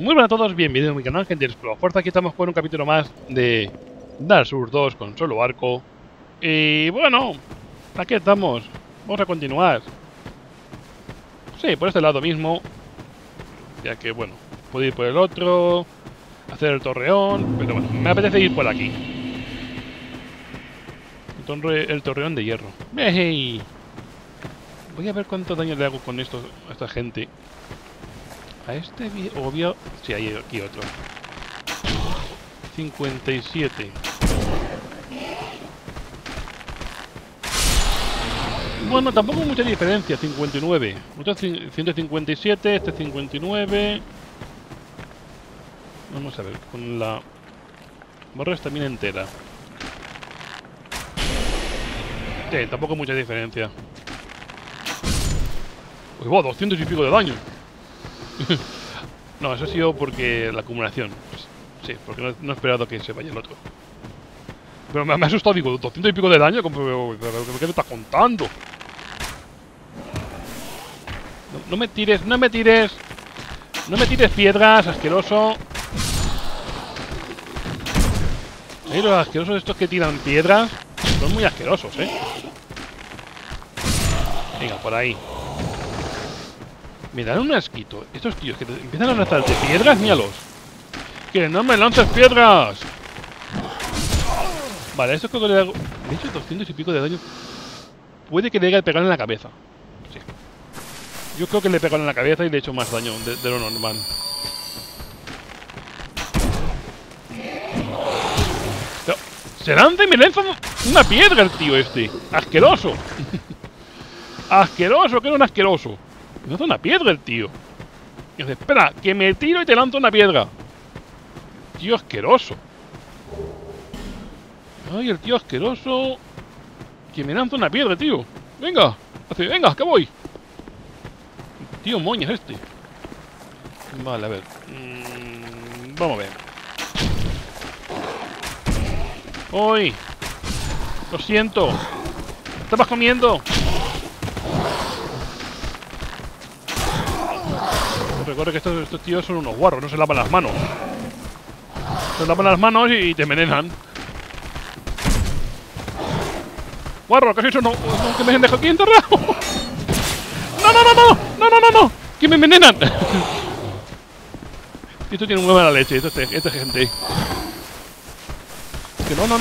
Muy buenas a todos, bienvenidos a mi canal, gente de Explora Fuerza. Aquí estamos con un capítulo más de Dark Souls 2 con solo arco. Y bueno, aquí estamos. Vamos a continuar. Sí, por este lado mismo. Ya que, bueno, puedo ir por el otro, hacer el torreón, pero bueno, me apetece ir por aquí. El torreón de hierro. ¡Hey! Voy a ver cuánto daño le hago con esto a esta gente. A este obvio... Sí, hay aquí otro. 57. Bueno, tampoco mucha diferencia. 59. Otro 157, este 59. Vamos a ver, con la barra también entera. Sí, tampoco mucha diferencia. Pues va, 200 y pico de daño. No, eso ha sido porque la acumulación. Sí, porque no he esperado que se vaya el otro. Pero me ha asustado, digo, 200 y pico de daño. ¿Qué me estás contando? No me tires, no me tires. No me tires piedras, asqueroso. Los asquerosos estos que tiran piedras son muy asquerosos, Venga, por ahí. Me dan un asquito. Estos tíos que empiezan a lanzarte piedras, míralos. ¡Que no me lances piedras! Vale, esto creo que le hago... De hecho, 200 y pico de daño. Puede que le haya pegado en la cabeza. Sí. Yo creo que le he pegado en la cabeza y le he hecho más daño de lo normal. Pero, se lanza y me lanza una piedra el tío este. ¡Asqueroso! ¡Asqueroso! Que era un asqueroso. Me lanza una piedra el tío. Y dice, espera, que me tiro y te lanzo una piedra. Tío asqueroso. Ay, el tío asqueroso. Que me lanza una piedra, tío. Venga, venga, que voy. El tío moñas este. Vale, a ver. Vamos a ver. ¡Uy! Lo siento. Estabas comiendo. Recuerda que estos tíos son unos guarros, no se lavan las manos. Se lavan las manos y te envenenan. Guarro, ¿qué has hecho? No, que me han dejado aquí enterrado. No, que me envenenan. Esto tiene muy mala leche, esta gente. Que no.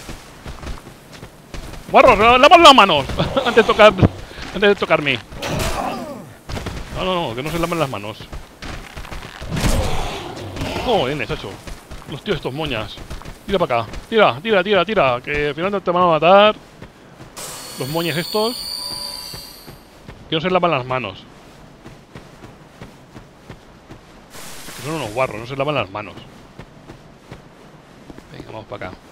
Guarro, lava las manos antes de tocarme. No, que no se lavan las manos. Joder, es eso. Los tíos estos moñas. Tira para acá. Tira. Que al final te van a matar. Los moñas estos. Que no se lavan las manos. Que son unos guarros, no se lavan las manos. Venga, vamos para acá.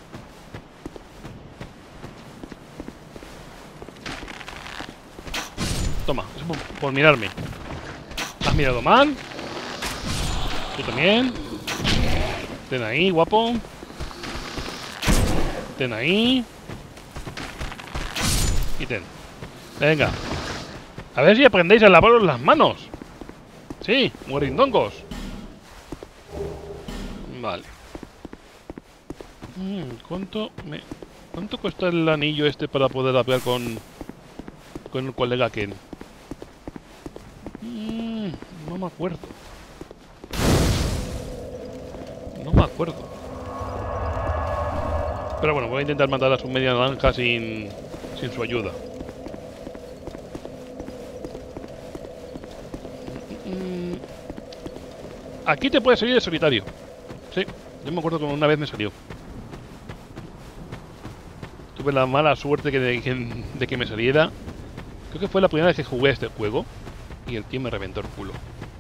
Toma, eso por mirarme. ¿Has mirado mal? Tú también. Ten ahí, guapo. Ten ahí. Y ten. Venga. A ver si aprendéis a lavaros las manos. Sí, muerindongos. Vale. ¿Cuánto cuesta el anillo este para poder hablar con el colega Ken? No me acuerdo. Pero bueno, voy a intentar matar a su media naranja sin su ayuda. Aquí te puede salir de solitario. Sí, yo me acuerdo que una vez me salió. Tuve la mala suerte de que me saliera. Creo que fue la primera vez que jugué a este juego. Y el tío me reventó el culo.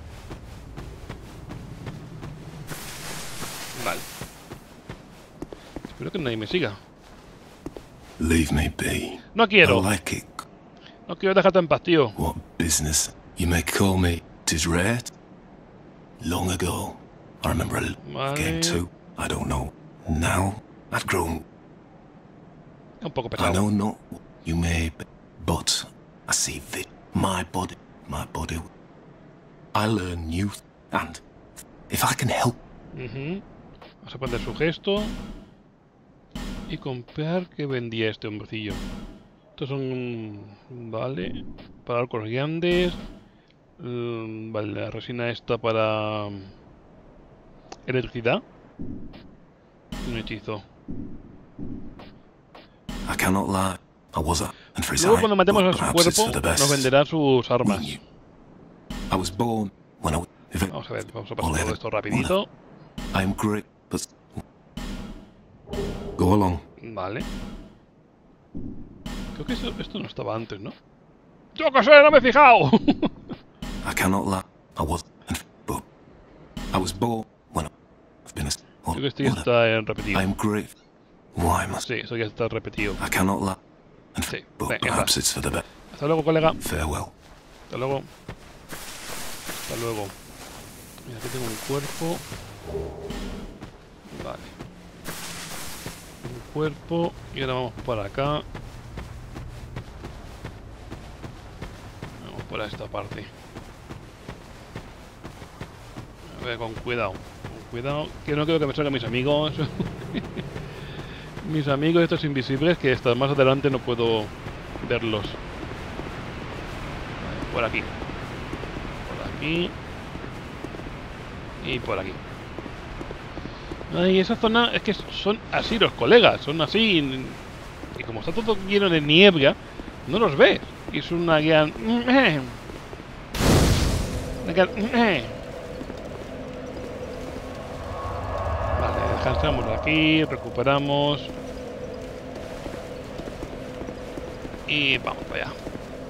Vale. Espero que nadie me siga. Leave me be. No quiero. I like it. No quiero dejarte en paz, tío. What business? You may call me. 'Tis rare. Long ago, I remember a game too. I don't know. Now, I've grown. Un poco I pesado. know not what you may be, but I see my body. I learn youth and If I can help. Vamos a poner su gesto. Y comprar que vendía este hombrecillo. Estos son... Vale. Para arcos grandes. Vale, la resina esta para... electricidad. Un hechizo. I cannot lie. I was a and for his Luego eye, cuando matemos but a su perhaps it's cuerpo, for the best. nos venderá sus armas. I was born when I was... Vamos a ver, vamos a pasar todo esto rapidito. I am great, but... Go along. Vale. Creo que esto no estaba antes, ¿no? ¡Yo qué sé! ¡No me he fijado! I cannot lie. I was... but I was born when I've been a... Creo que esto ya está en repetido. I am great. Why must... Sí, eso ya está repetido. I cannot lie. Sí, But venga, perhaps it's for the best. hasta luego, colega. Farewell. Hasta luego. Hasta luego. Mira, aquí tengo un cuerpo. Vale. Un cuerpo. Y ahora vamos para acá. Vamos por esta parte. A ver, con cuidado. Con cuidado. Que no quiero que me salgan mis amigos. Mis amigos estos invisibles que hasta más adelante no puedo verlos. Vale, por aquí. Por aquí. Y por aquí. Ay, esa zona es que son así los colegas. Son así. Y como está todo lleno de niebla, no los ves. Y es una guía... Vale, descansamos aquí, recuperamos. Y vamos para allá.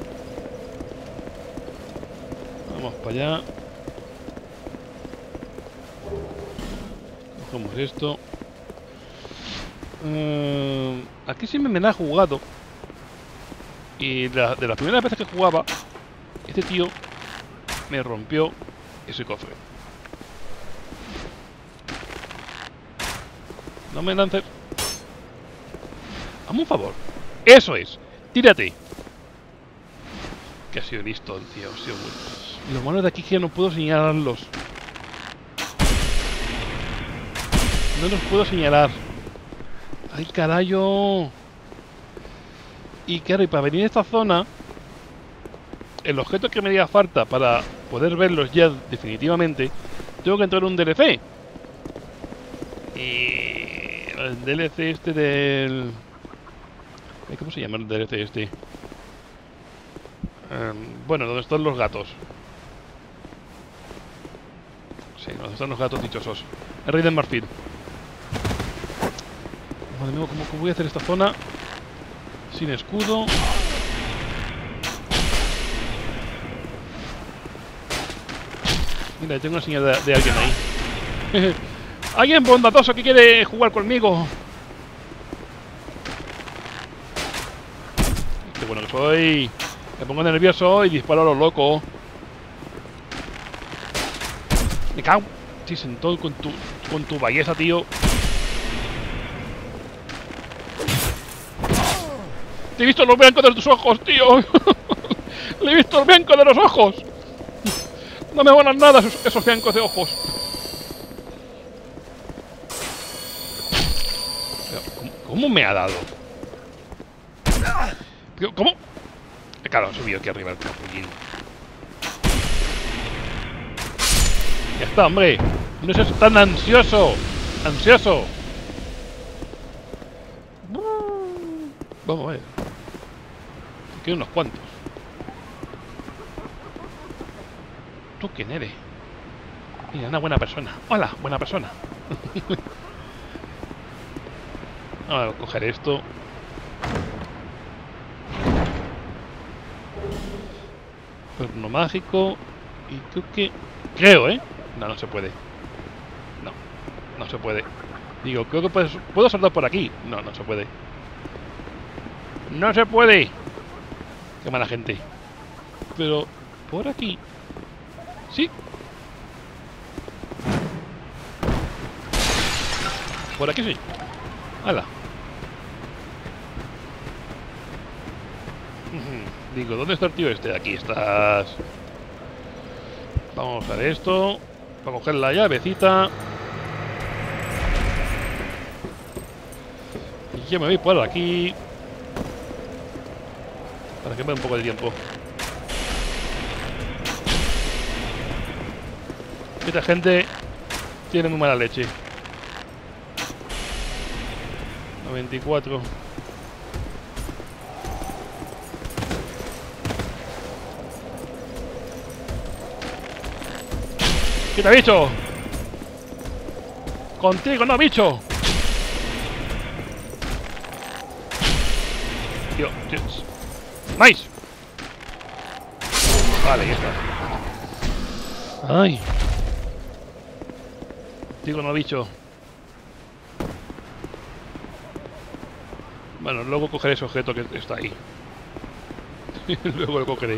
Vamos para allá. Cogemos esto. Aquí siempre me la he jugado. Y de las primeras veces que jugaba, este tío me rompió ese cofre. No me lances. Hazme un favor. Eso es. Tírate. Que ha sido listo el tío. Ha sido muy... Los manos de aquí que ya no puedo señalarlos. No los puedo señalar. ¡Ay, carajo! Y claro, y para venir a esta zona, el objeto que me haría falta para poder verlos ya definitivamente, tengo que entrar en un DLC. Y el DLC este del... ¿Cómo se llama el DLC este? Bueno, donde están los gatos. Sí, donde están los gatos dichosos. El Rey del Marfil. Madre mía, ¿cómo voy a hacer esta zona? Sin escudo. Mira, tengo una señal de alguien ahí. ¡Alguien bondadoso que quiere jugar conmigo! ¡Qué bueno que soy! Me pongo nervioso y disparo a lo loco. Me cago. Sí, sentó con tu belleza, tío. Te he visto los blancos de tus ojos, tío. Le he visto el blanco de los ojos. No me molan nada esos blancos de ojos. ¿Cómo me ha dado? ¿Cómo? Claro, ha subido aquí arriba el capullín. Ya está, hombre. No seas tan ansioso. Ansioso. Vamos a ver. Quedan unos cuantos. ¿Tú quién eres? Mira, una buena persona. Hola, buena persona. Vamos a coger esto. Perno mágico. Y creo que... Creo, ¿eh? No, no se puede. No, no se puede. Digo, creo que puedo saltar por aquí. No, no se puede. ¡No se puede! ¡Qué mala gente! Pero... por aquí... ¡Sí! Por aquí sí. ¡Hala! Digo, ¿dónde está el tío este? Aquí estás. Vamos a ver esto. Para coger la llavecita. Y yo me voy por aquí. Para que me dé un poco de tiempo. Esta gente tiene muy mala leche. 94. ¡Quita, bicho! ¡Contigo no, bicho! Tío, Dios. ¡Nice! Vale, ya está. ¡Ay! Digo, no, bicho. Bueno, luego cogeré ese objeto que está ahí. Luego lo cogeré.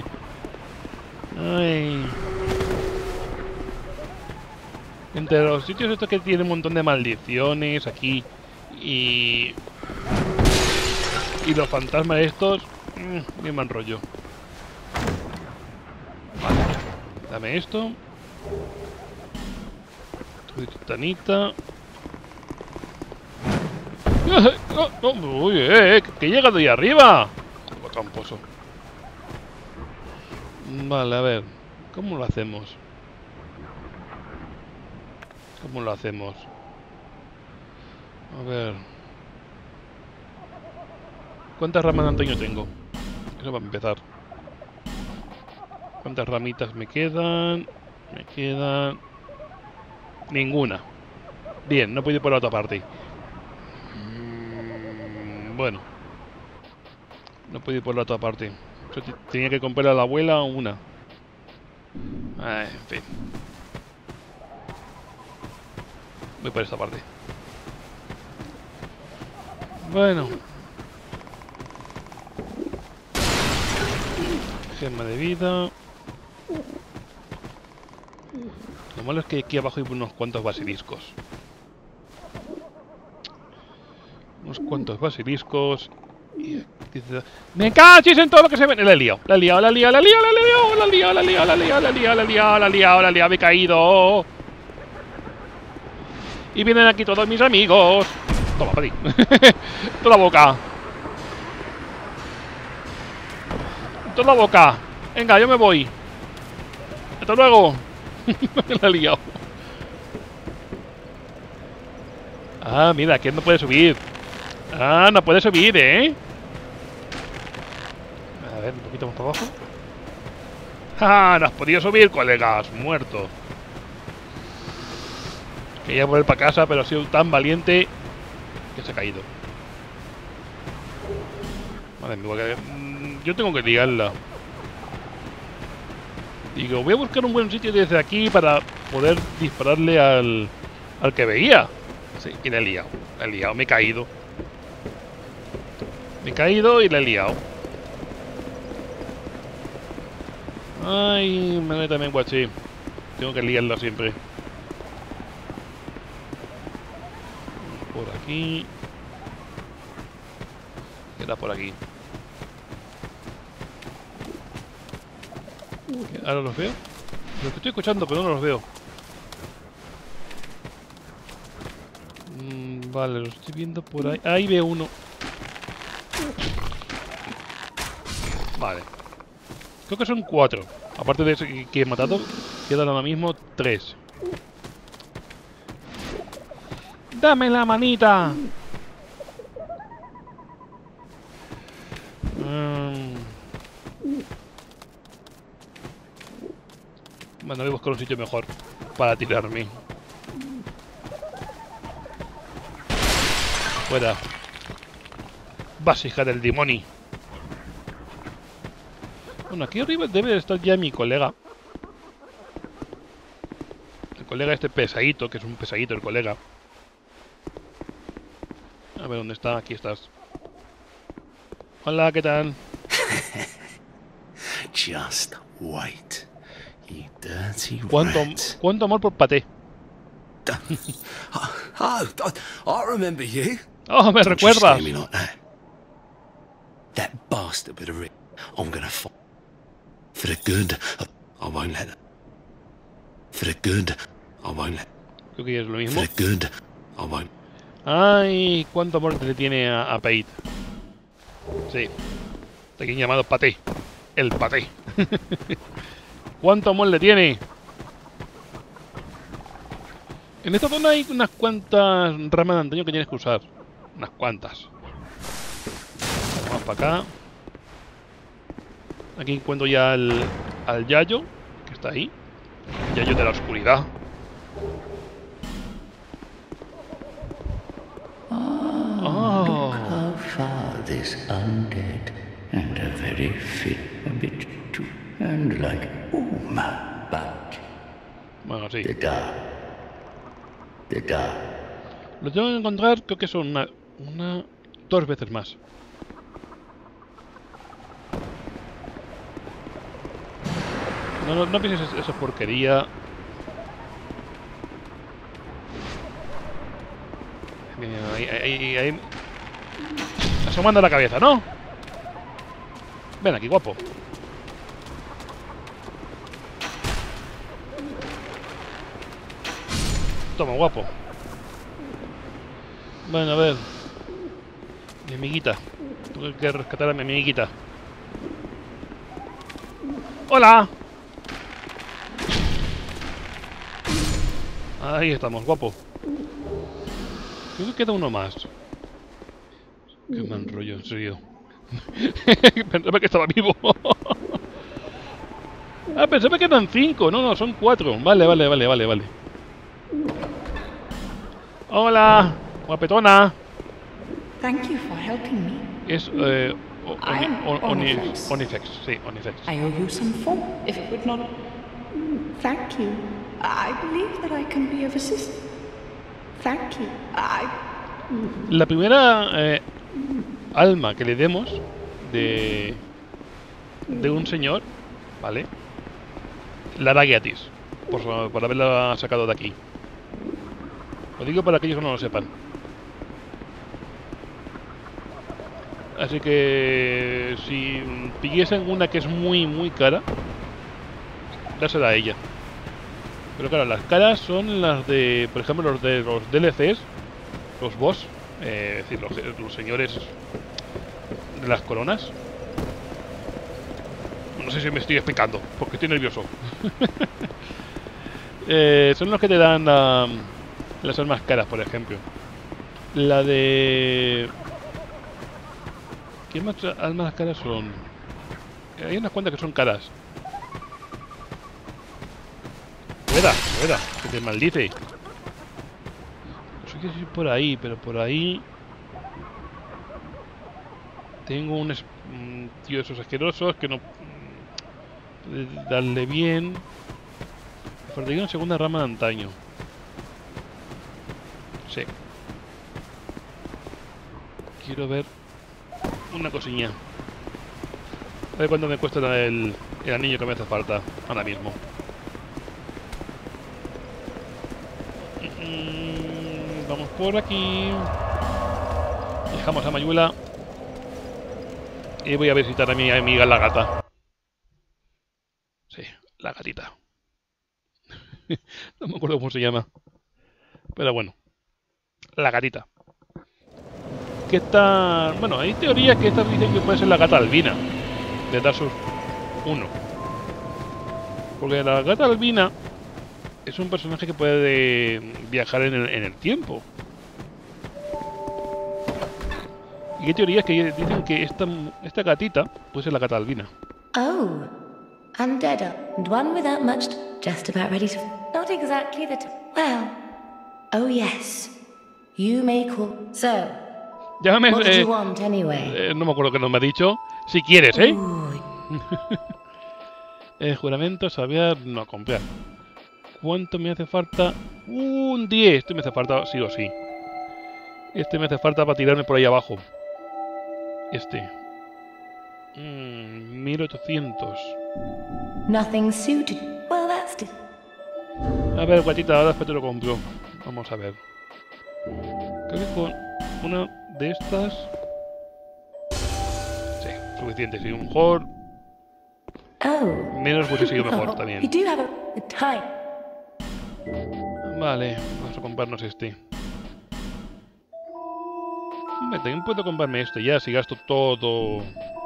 Ay. Entre los sitios estos que tienen un montón de maldiciones aquí y los fantasmas estos, bien mal rollo. Vale, dame esto. Titanita. Uy, que he llegado ahí arriba. Como tramposo. Vale, a ver. ¿Cómo lo hacemos? ¿Cómo lo hacemos? A ver. ¿Cuántas ramas de antaño tengo? Eso va a empezar. ¿Cuántas ramitas me quedan? Me quedan... ninguna. Bien, no puedo ir por la otra parte. Bueno. No puedo ir por la otra parte. Yo tenía que comprar a la abuela una. En fin. Voy por esta parte. Bueno. Gema de vida. Lo malo es que aquí abajo hay unos cuantos basiliscos. Unos cuantos basiliscos. Y ¡me cachis en todo lo que se ve! La he liado, la he liado, la he liado, la he liado, la he liado, la he liado, la he liado, la he liado, la he liado, la he liado, la he liado, la he liado, me he caído. Y vienen aquí todos mis amigos. Toma, para ti. Toda la boca. Toda la boca. Venga, yo me voy. Hasta luego. La he liado. Ah, mira, que no puede subir. Ah, no puede subir, ¿eh? A ver, un poquito más para abajo. ¡Ja! No has podido subir, colegas. Muerto. Quería volver para casa, pero ha sido tan valiente que se ha caído. Vale, yo tengo que liarla. Digo, voy a buscar un buen sitio desde aquí para poder dispararle al que veía. Sí, y la he liado. La he liado, me he caído. Me he caído y la he liado. Ay, me también guaché. Tengo que liarla siempre. Por aquí. Queda por aquí. Ahora los veo. Los estoy escuchando, pero no los veo. Vale, los estoy viendo por ahí. Ahí veo uno. Vale. Creo que son 4. Aparte de ese que he matado, quedan ahora mismo 3. ¡Dame la manita! Bueno, voy a buscar un sitio mejor para tirarme. Fuera. Vasija del demonio. Bueno, aquí arriba debe de estar ya mi colega. El colega este pesadito, que es un pesadito el colega. A ver, ¿dónde está? Aquí estás. Hola, ¿qué tal? Just wait, you dirty rat. ¿Cuánto amor por paté? I remember you. Oh, me recuerdas. Like that bastard bit of Rick. I'm gonna fight for the good. I won't let her. For the good, I won't. Creo que es lo mismo. For the good, I won't. Ay, cuánto amor le tiene a Pate. Sí. Aquí llamado Paté. El Paté. ¿Cuánto amor le tiene? En esta zona hay unas cuantas ramas de antaño que tienes que usar. Unas cuantas. Vamos para acá. Aquí encuentro ya al Yayo, que está ahí. Yayo de la oscuridad. Look how far this undead and a very fit, a bit too, and like Uma, but Bueno, sí. the dark. Lo tengo que encontrar, creo que son dos veces más. No pienses esa porquería. Ahí. Asomando la cabeza, ¿no? Ven aquí, guapo. Toma, guapo. Bueno, a ver. Mi amiguita. Tengo que rescatar a mi amiguita. ¡Hola! Ahí estamos, guapo. Creo que queda uno más. Qué mal rollo, en serio. Pensaba que estaba vivo. Ah, pensaba que eran 5. No, son 4. Vale. Hola, guapetona. Thank you for helping me. Es Onifex, sí, Onifex. I owe you some form, if it would not. Thank you. I believe that I can be of assistance. Thank you. La primera alma que le demos de un señor, ¿vale? La da gratis, por haberla sacado de aquí. Lo digo para aquellos que no lo sepan. Así que si pidiesen una que es muy cara, dásela a ella. Pero claro, las caras son las de, por ejemplo, los de los DLCs, los boss, es decir, los señores de las coronas. No sé si me estoy explicando, porque estoy nervioso. Son los que te dan las armas caras, por ejemplo. La de... ¿Qué más almas caras son? Hay unas cuantas que son caras. Fuera, que te maldice. No sé qué es por ahí, pero por ahí... Tengo un tío de esos asquerosos que no... darle bien. Faltaría una segunda rama de antaño. Sí. Quiero ver una cosilla. A ver cuánto me cuesta el anillo que me hace falta ahora mismo. Vamos por aquí. Dejamos a Mayuela. Y voy a visitar a mi amiga la gata. Sí, la gatita. No me acuerdo cómo se llama. Pero bueno. La gatita. Que está... Bueno, hay teorías que estas dicen que puede ser la gata albina. De Dark Souls 1. Porque la gata albina es un personaje que puede viajar en el tiempo. Y hay teorías que dicen que esta gatita puede ser la gata albina. Oh, undead and one without much, just about ready to... Not exactly the... Well, oh yes, you may call... So, Llámame... what do you want anyway? No me acuerdo qué nos me ha dicho. Si quieres, ¿eh? Juramento, saber, no comprar. ¿Cuánto me hace falta? Un 10. Este me hace falta sí o sí. Este me hace falta para tirarme por ahí abajo. Este. 1800. Nothing suited. Well, that's it. A ver, guatita, ahora después te lo compro. Vamos a ver. Creo que con una de estas... Sí, suficiente. Si un mejor... Oh. Menos hubiese sido mejor también. You do have a time. Vale, vamos a comprarnos este. Hombre, también puedo comprarme este ya, si gasto todo...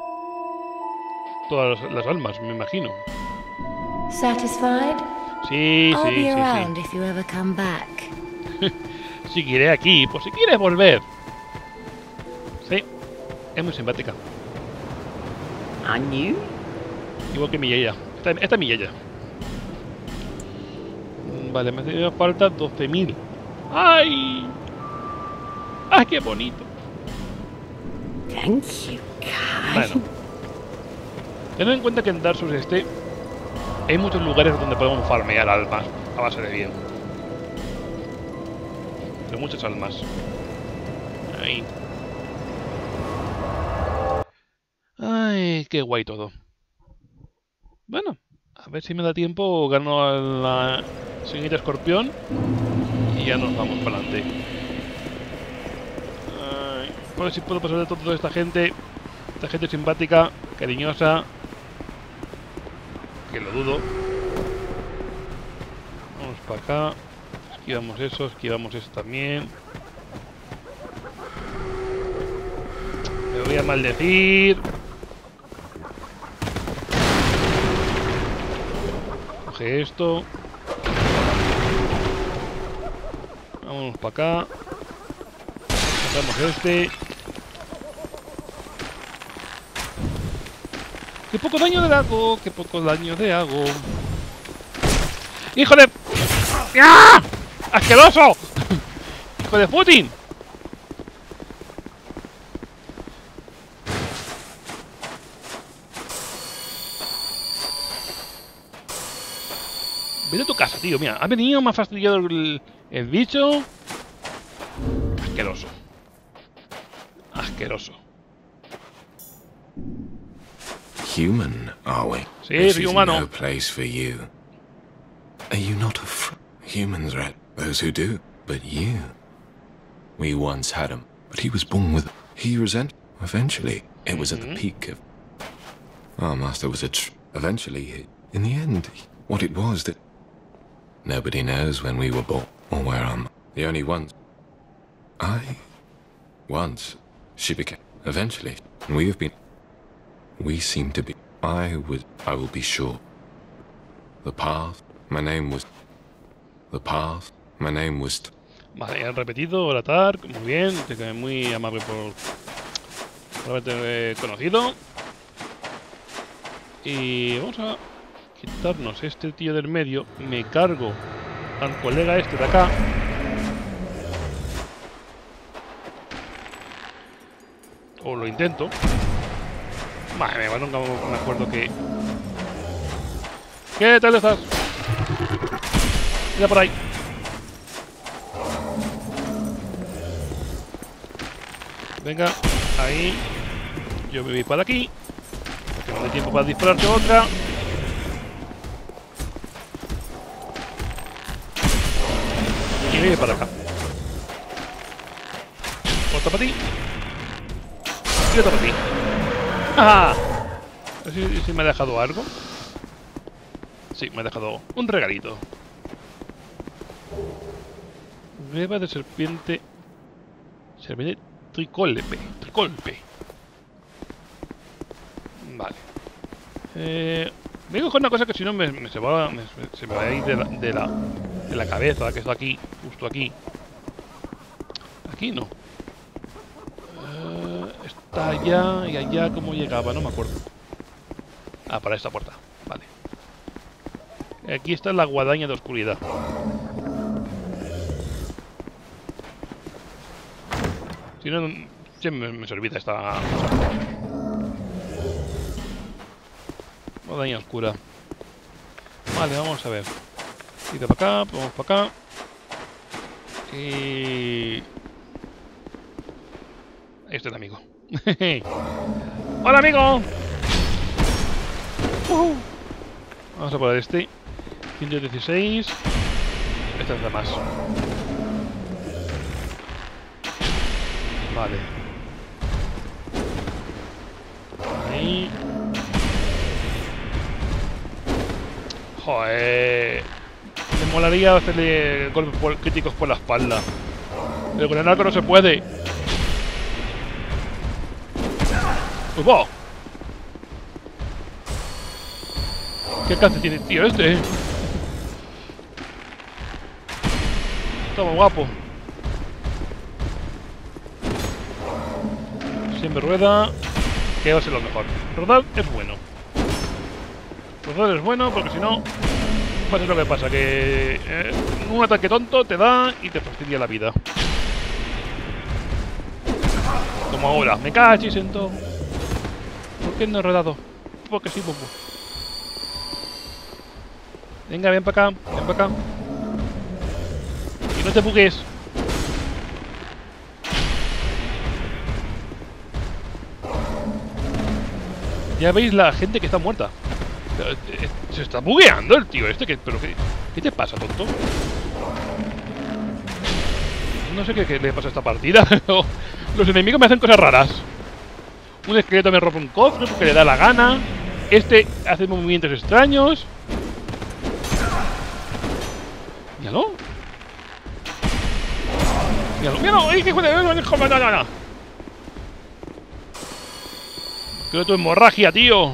Todas las almas, me imagino. Satisfied? Sí, I'll sí, be sí, around sí. if you ever come back. Seguiré aquí, por si quieres volver. Sí, es muy simpática. And you? Igual que mi yaya. Esta es mi yaya. Vale, me hace falta 12.000. ¡Ay! ¡Ay, qué bonito! Thank you, Kai. Bueno. Tened en cuenta que en Dark Souls hay muchos lugares donde podemos farmear almas a base de bien. De muchas almas. Ahí. Ay, qué guay todo. Bueno, a ver si me da tiempo, gano a la señorita escorpión y ya nos vamos para adelante. A ver si puedo pasar de toda esta gente simpática, cariñosa, que lo dudo. Vamos para acá, esquivamos eso también. Me voy a maldecir. Coge esto. Vámonos para acá. Sacamos este. ¡Qué poco daño le hago! ¡Qué poco daño le hago! ¡Hijo de... ¡Ah! ¡Asqueroso! ¡Hijo de Putin! Vete a tu casa, tío. Mira, ha venido, me ha fastidiado el bicho. Asqueroso. Asqueroso. Human, are we? Sí, This soy is humano. no place for you. Are you not humans, right? Those who do, but you. We once had him, but he was born with. He resent. Eventually, it was at the peak of. Our master was eventually, in the end, what it was that. Nobody knows when we were born or where I'm. The only ones. Once, she became. Eventually, and we have been. We seem to be. I will be sure. The path. My name was. The path. My name was. Vale, han repetido. Hola, Tark. Muy bien. Muy amable por haberte conocido. Y vamos a quitarnos este tío del medio. Me cargo al colega este de acá. O lo intento. Vale, nunca me acuerdo que... ¿Qué tal estás? Mira por ahí. Venga, ahí. Yo me voy para aquí. Porque no hay tiempo para dispararte otra. Y me voy para acá. Otra para ti. Y otra para ti. ¡Ah! A ver si me ha dejado algo. Sí, me ha dejado un regalito. Beba de serpiente. Serpiente tricolpe. Vale. Me digo con una cosa que si no se me va a ir de la cabeza, que está aquí, justo aquí. Aquí no. Está allá y allá, ¿cómo llegaba? No me acuerdo. Ah, para esta puerta. Vale. Aquí está la guadaña de oscuridad. Si no, siempre me servía esta cosa. Guadaña oscura. Vale, vamos a ver. Y de para acá, vamos para acá. Y... Este es el amigo. ¡Hola, amigo! Vamos a poner este. 116. Este es de más. Vale. Ahí. Joder. molaría hacerle golpes críticos por la espalda. Pero con el arco no se puede. ¡Uy, ¿qué alcance tiene el tío este? Está muy guapo. Siempre rueda. Que va a ser lo mejor. Rodar es bueno. Rodar es bueno porque si no... pasa lo que pasa. Que un ataque tonto te da y te fastidia la vida. Como ahora. Me cachis en todo. ¿Por qué no he rodado? Porque sí, bombo. Venga, ven para acá. Ven para acá. Y no te bugues. Ya veis la gente que está muerta. Se está bugueando el tío este. ¿Pero qué te pasa, tonto? No sé qué le pasa a esta partida. Los enemigos me hacen cosas raras. Un esqueleto me rompe un cofre porque le da la gana. Este hace movimientos extraños. Míralo. Míralo, míralo. ¡Ay, qué joder! ¡No! Creo tu hemorragia, tío.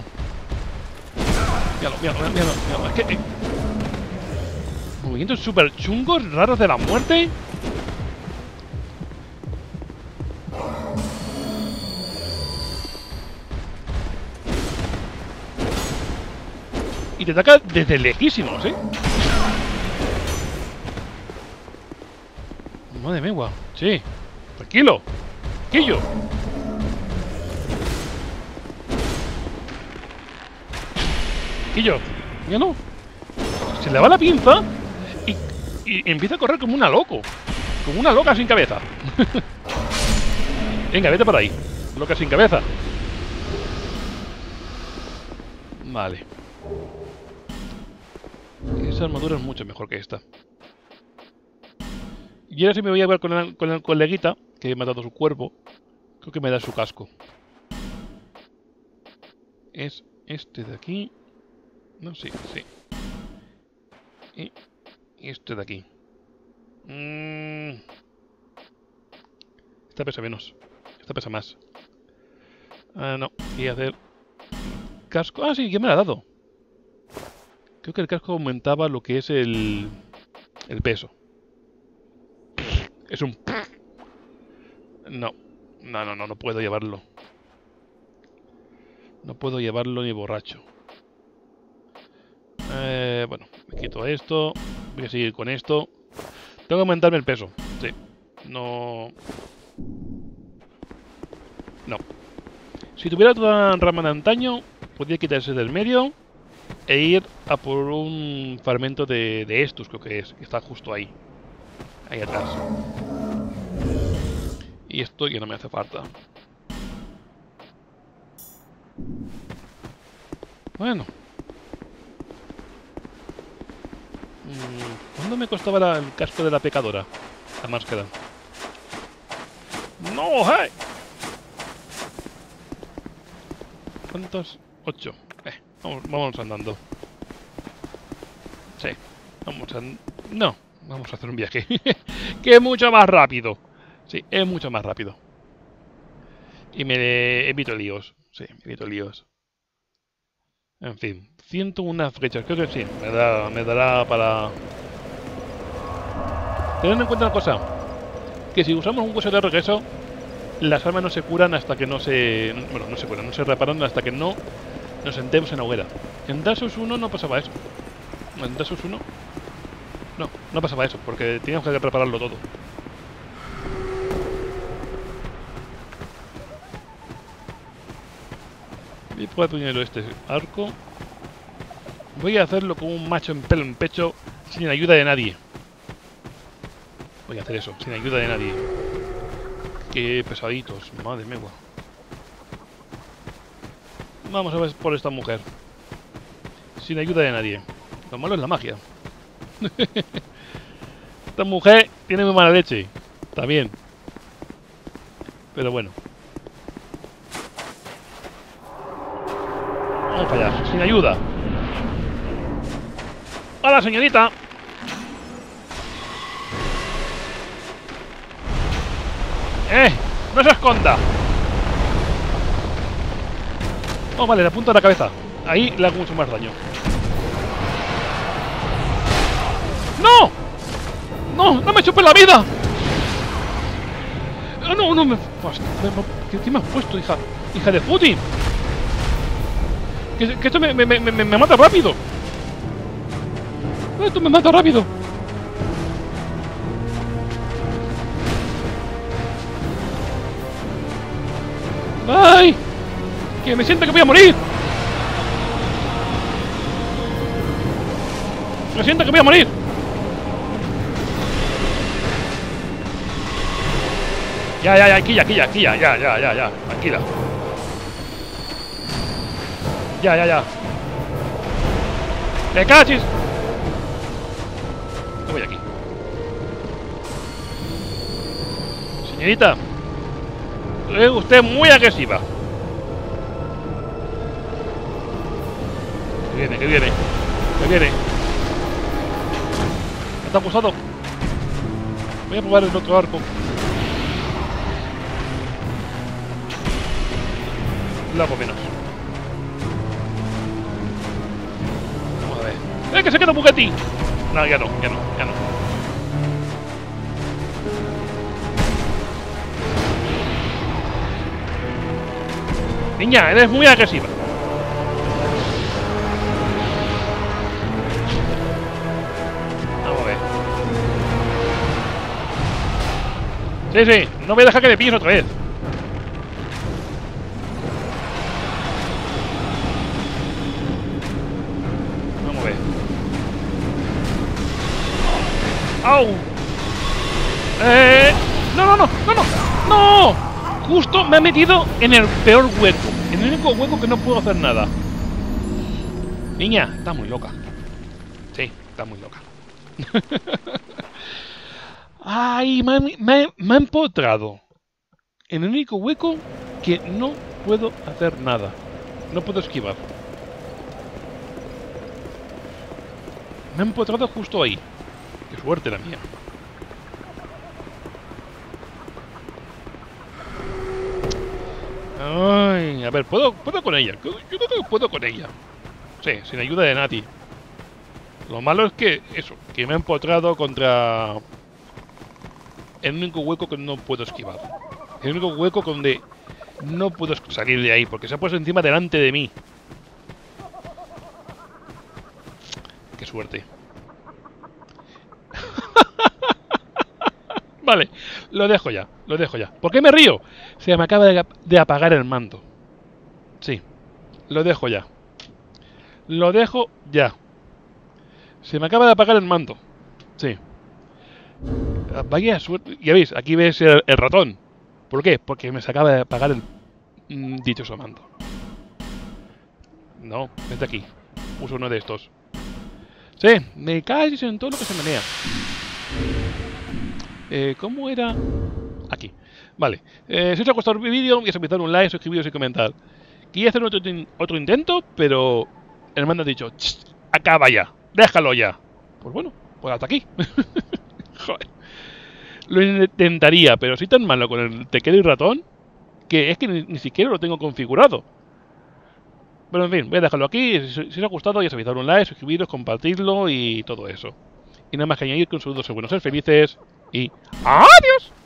Míralo. Es que... movimientos súper chungos, raros de la muerte. Y te ataca desde lejísimos, ¿eh? Madre mía, sí. Tranquilo. Quillo. Quillo. Míralo. Se le va la pinza y empieza a correr como una loco. Como una loca sin cabeza. Venga, vete por ahí. Loca sin cabeza. Vale. Esa armadura es mucho mejor que esta. Y ahora sí me voy a ver con el coleguita que he matado su cuerpo. Creo que me da su casco. Es este de aquí. No, sí. Y este de aquí. Esta pesa menos. Esta pesa más. No. Y hacer... casco. Ah, sí, ya me la ha dado. Creo que el casco aumentaba lo que es el peso. Es un... No puedo llevarlo. No puedo llevarlo ni borracho. Bueno, me quito esto. Voy a seguir con esto. Tengo que aumentarme el peso. Sí. No. Si tuviera otra rama de antaño, podría quitarse del medio e ir a por un fragmento de estos, creo que es. Que está justo ahí. Ahí atrás. Y esto ya no me hace falta. Bueno. ¿Cuándo me costaba el casco de la pecadora? La máscara. ¡No! ¡Hey! ¿Cuántos? 8. Vamos andando. Sí. No. Vamos a hacer un viaje. Que es mucho más rápido. Sí, es mucho más rápido. Y me evito líos. Sí, me evito líos. En fin. 101 flechas. Creo que sí. Me dará para... Tened en cuenta una cosa. Que si usamos un hueso de regreso, las armas no se curan hasta que no se... Bueno, no se curan. No se reparan hasta que no nos sentemos en la hoguera. En Dark Souls 1 no pasaba eso. En Dark Souls 1... No pasaba eso, porque teníamos que prepararlo todo. Y puedo primero este arco. Voy a hacerlo como un macho en pelo en pecho, sin ayuda de nadie. Voy a hacer eso, sin ayuda de nadie. Qué pesaditos, madre mía. Vamos a ver por esta mujer. Sin ayuda de nadie. Lo malo es la magia. Esta mujer tiene muy mala leche. Está bien. Pero bueno. Vamos para allá, sin ayuda. ¡Hola, señorita! ¡No se esconda! Oh, vale, le apunta a la cabeza. Ahí le hago mucho más daño. ¡No! ¡No! ¡No me chupe la vida! ¡No, no! ¿Qué me has puesto, hija? ¡Hija de Putin! Que esto me mata rápido. Esto me mata rápido. ¡Ay! ¡Que me siento que voy a morir! ¡Me siento que voy a morir! Ya, aquí, ya, tranquila. Ya. ¡Me cachis! ¿Qué voy aquí? Señorita, es usted muy agresiva. Que viene. Me está acusado. Voy a probar el otro arco. Lo hago menos. Vamos a ver. ¡Que se queda Bugatti! No, ya no. Niña, eres muy agresiva. Vamos a ver. Sí, no voy a dejar que me pilles otra vez. Vamos a ver. ¡Au! ¡No! Justo me he metido en el peor hueco. En el único hueco que no puedo hacer nada. Niña, está muy loca. Sí, está muy loca. ¡Ay! Me ha empotrado en el único hueco que no puedo hacer nada. No puedo esquivar. Me ha empotrado justo ahí. ¡Qué suerte la mía! Ay, a ver, puedo con ella. Yo creo que puedo con ella. Sí, sin ayuda de Nati. Lo malo es que, eso, que me ha empotrado contra el único hueco que no puedo esquivar. El único hueco donde no puedo salir de ahí, porque se ha puesto encima delante de mí. Qué suerte. Vale, lo dejo ya. ¿Por qué me río? Se me acaba de apagar el mando. Sí, lo dejo ya. Se me acaba de apagar el mando. Sí. Vaya suerte. Ya veis, aquí ves el ratón. ¿Por qué? Porque me se acaba de apagar el dichoso mando. No, vente aquí. Uso uno de estos. Sí, me caes en todo lo que se menea. ¿Cómo era? Aquí. Vale. Si os ha gustado el vídeo, ya sabéis, dar un like, suscribiros y comentar. Quería hacer otro intento, pero el mando ha dicho, acaba ya, déjalo ya. Pues bueno, pues hasta aquí. Joder. Lo intentaría, pero soy tan malo con el teclado y ratón que es que ni siquiera lo tengo configurado. Pero en fin, voy a dejarlo aquí. Si os ha gustado, ya sabéis, dar un like, suscribiros, compartirlo y todo eso. Y nada más que añadir que un saludo, ser buenos, ser felices y ¡adiós!